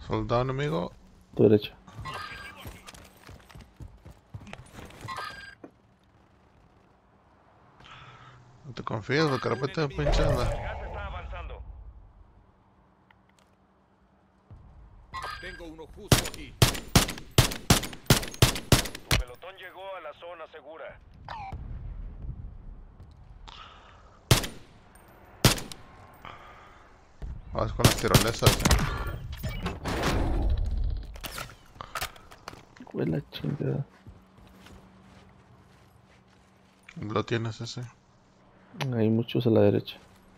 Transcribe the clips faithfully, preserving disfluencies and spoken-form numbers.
Soldado enemigo. Tu derecha. No te confíes porque de repente me pinche anda. El gas está avanzando. Tengo uno justo aquí. Tu pelotón llegó a la zona segura. Vas con las tirolesas. Güey, la chingada. Lo tienes ese. Hay muchos a la derecha.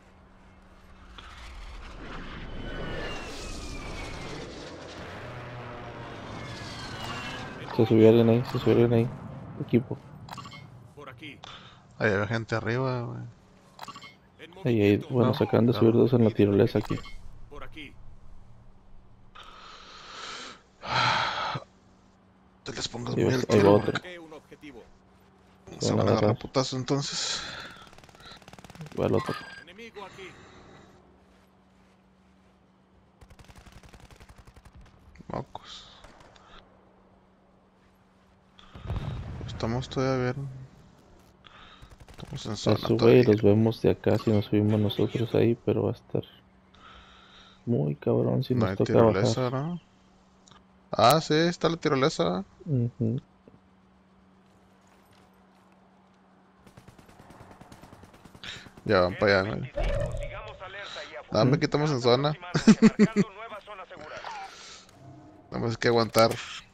Se subió alguien ahí, se subió alguien ahí. Equipo. Por aquí. Ahí hay gente arriba, güey. En Ahí, ahí, movimiento. bueno, No, se acaban de subir claro. dos en la tirolesa aquí. Por aquí. Te les pongas Ahí muy va, al ahí va tiro, otro. güey. Marqué un objetivo. Se Van a van a agarrar agarrar. putazo entonces. Va el otro. Enemigo aquí. Mocos. Estamos todavía bien. Estamos en Se zona sube y todavía. los vemos de acá si nos subimos nosotros ahí, pero va a estar muy cabrón si No nos hay toca bajar. tirolesa, ¿no? Ah, sí, está la tirolesa. Ujú. Ya van para allá, güey. veinticinco, sigamos alerta y afuera. Dame, aquí estamos en zona. Aproximándose, marcando nueva zona segura. Nada más que aguantar.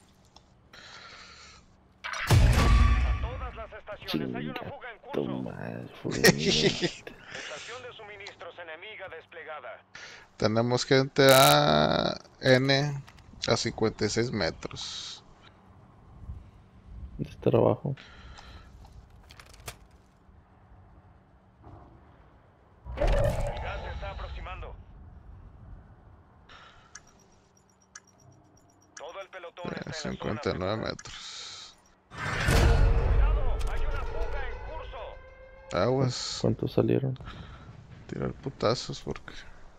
A todas las estaciones hay una Chinga fuga en tu curso. madre, fulminante. Estación de suministros enemiga desplegada. Tenemos gente a N a cincuenta y seis metros. De estar abajo. El gas se está aproximando. Todo el pelotón está en la zona cincuenta y nueve segura. metros. Cuidado, hay una fuga en curso. Aguas. ¿Cuántos salieron? Tirar putazos porque.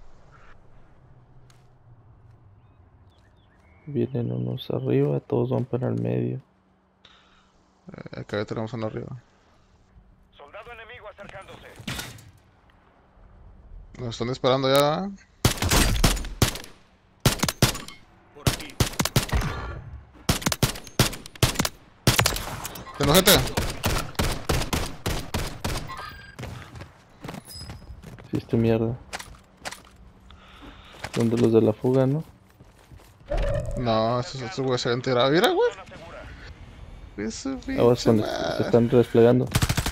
Vienen unos arriba, todos van para el medio. Eh, acá ya tenemos uno arriba. Soldado enemigo acercándose. Nos están disparando ya. Por aquí. ¿Tengo gente? Hiciste mierda. Son de los de la fuga, ¿no? No, esos otros güeyes se habían tirado. Mira, güey. Zona segura. Eso Aguas pinche cuando se madre. están desplegando.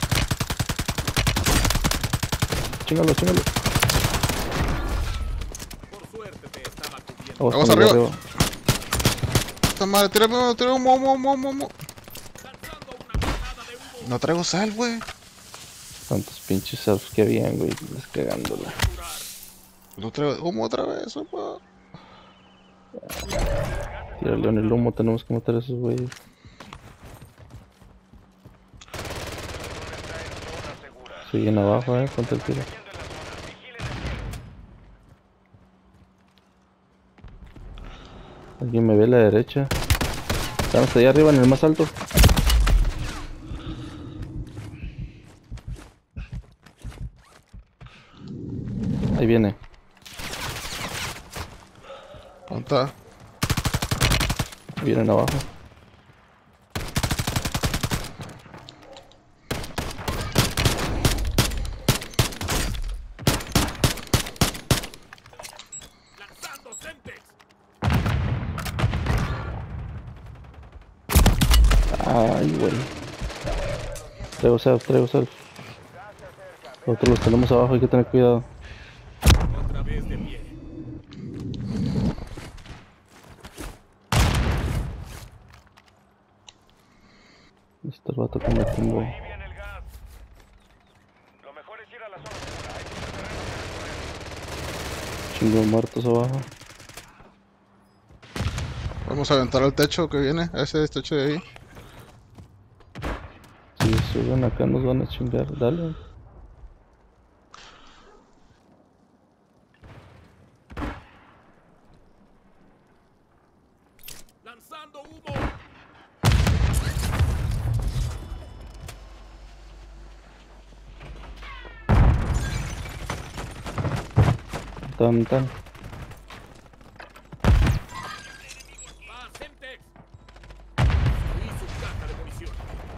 Chíngalo, chíngalo. Por suerte te estaba cubriendo. Aguas Aguas con el de arriba. Esta madre, tírame uno, tírame un momo, momo, momo. Lanzando una granada de humo. No traigo sal, güey. Tantos pinches surfs que habían, güey. Descagándola. Curar. No traigo humo otra vez, opa. Tírale en el humo, tenemos que matar a esos güeyes. Está en zona segura. Siguen abajo, eh. Ponte el tiro. Cayendo en la zona. Vigilen el Alguien me ve a la derecha. Estamos allá arriba en el más alto. Ahí viene. ¿Dónde está? Vienen abajo. Lanzando Semtex. Ay, güey. Traigo self, traigo self. Nosotros los tenemos abajo, hay que tener cuidado. Otra vez de pie. Este vato que me tumbó. ahí viene el gas. Lo mejor es ir a la zona segura. Hay mucho terreno. Chingo de muertos abajo. Vamos a aventar al techo que viene. A ese techo de ahí. Si suben acá nos van a chingar. Dale. Lanzando humo. Tan, tan. Va, Semtex. Y su caja de munición.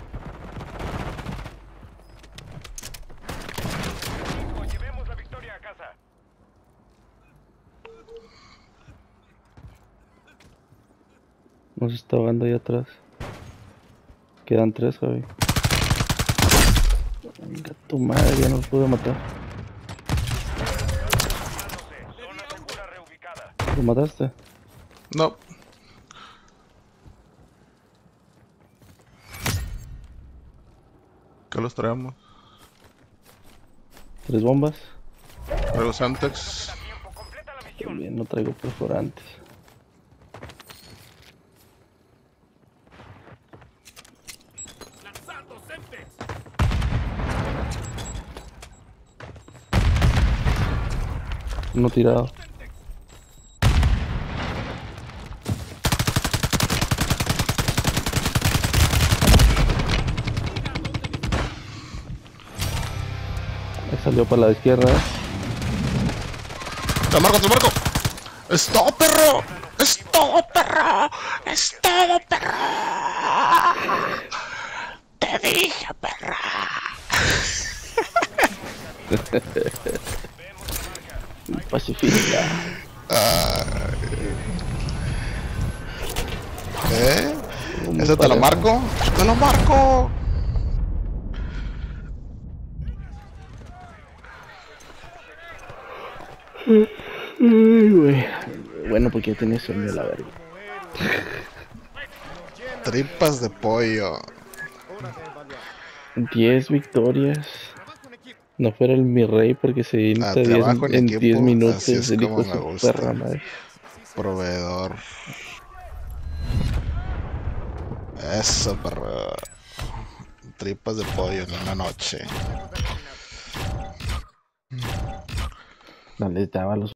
Equipo, llevemos la victoria a casa. Nos está ahogando ahí atrás. Quedan tres, Javi. Venga, tu madre, ya nos pude matar. Zona segura reubicada. ¿Lo mataste? No. ¿Qué los traemos? ¿Tres bombas? Traigo Semtex. A tiempo, completa la Muy misión. bien, no traigo perforantes. Lanzando Semtex. Uno tirado. Semtex. Ahí salió para la izquierda. ¿Eh? ¡Te marco, te marco! ¡Es todo, perro! ¡Es todo, perro! ¡Es todo, perro! ¡Te dije, perra! Pacifista. ¿Eh? Muy ¿Ese te lo parejo. marco? ¡Te lo marco! Ay, güey. Bueno, porque ya tenía sueño, la verga. Tripas de pollo. diez victorias. No fuera el mi rey porque se Ah, insta trabajo en en equipo, diez minutos. así es El hijo como de me su gusta. perra madre. Proveedor. Eso, perro. Tripas de pollo en una noche. No les daba los